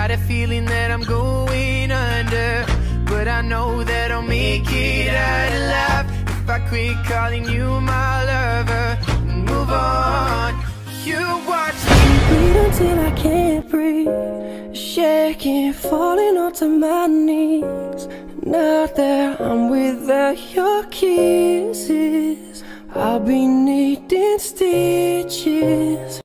Got a feeling that I'm going under, but I know that I'll make it out alive if I quit calling you my lover and move on. You watch me bleed until I can't breathe, shaking, falling onto my knees. Now that I'm without your kisses, I'll be needing stitches.